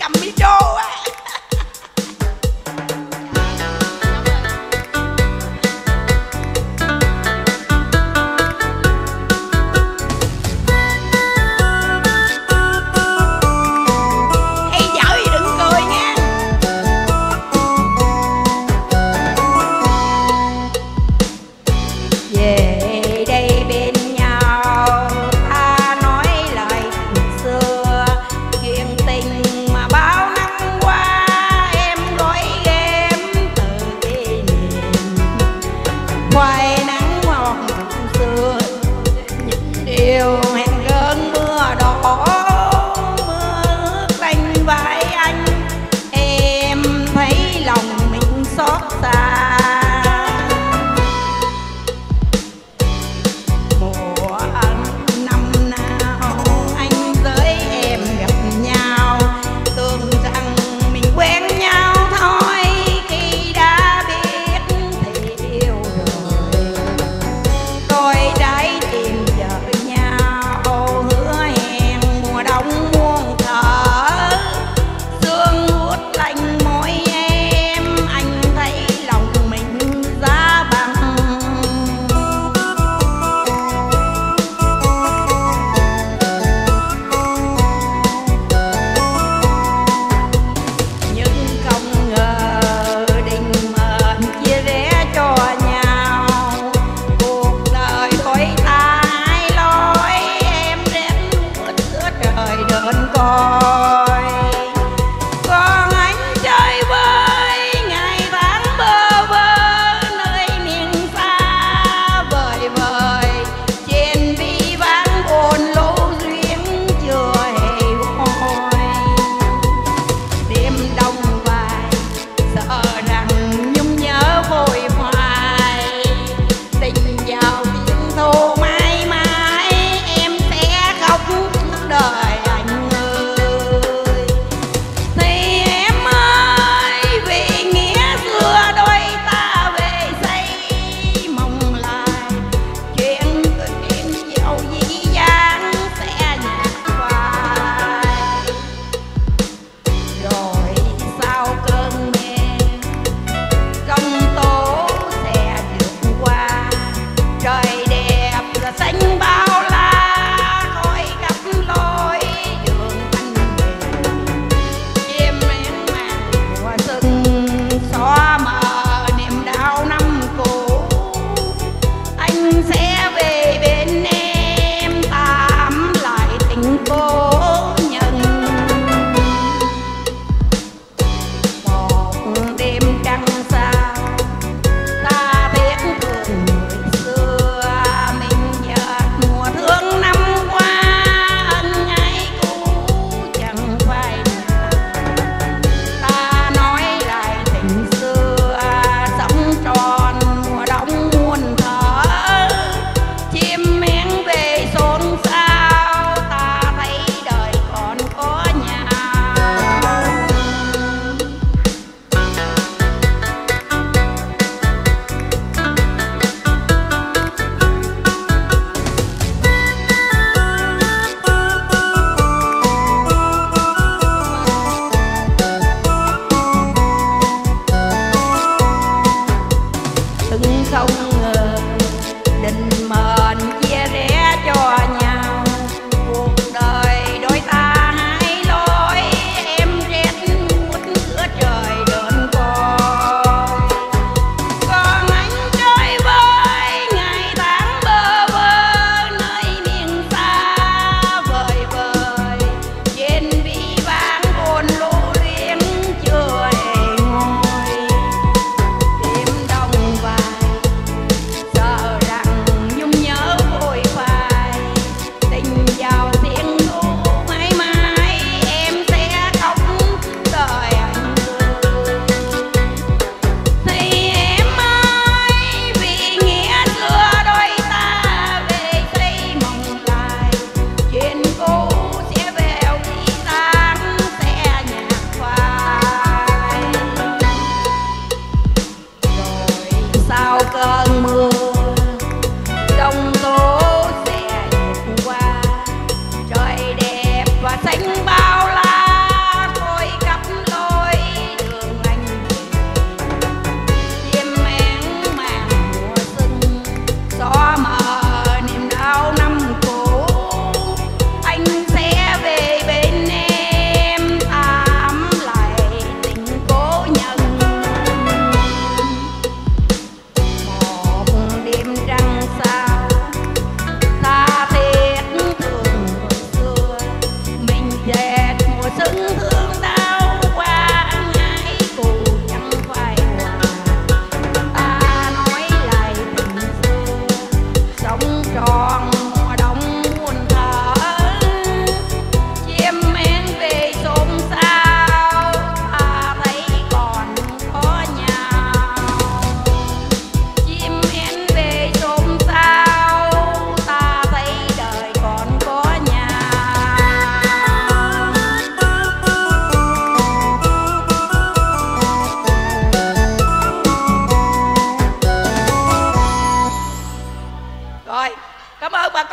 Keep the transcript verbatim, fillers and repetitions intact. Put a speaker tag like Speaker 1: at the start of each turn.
Speaker 1: cầm micro á. Hay vợ thì đừng cười nha. Về đây bên nhau ta nói lời xưa, chuyện tình mà bao năm qua em gói ghém từ kỷ niệm. Ngoài nắng hoặc xưa những điều hẹn cơn mưa đỏ, mưa ướt đành vai anh, em thấy lòng mình xót xa. Mùa năm nào anh với em gặp nhau, tưởng rằng mình quen nhau thôi, khi đã biết thì yêu rồi. Đôi trái tim vợ nhau hứa hẹn mùa đông muôn thuở, xứng thương đau qua ngãi cù chẳng phải hòa. Ta nói lại tình xưa sống tròn mùa đông muôn thở, chim én về xôn xao ta thấy còn có nhau. Chim én về xôn xao ta thấy đời còn có nhau. Rồi, cảm ơn bà con.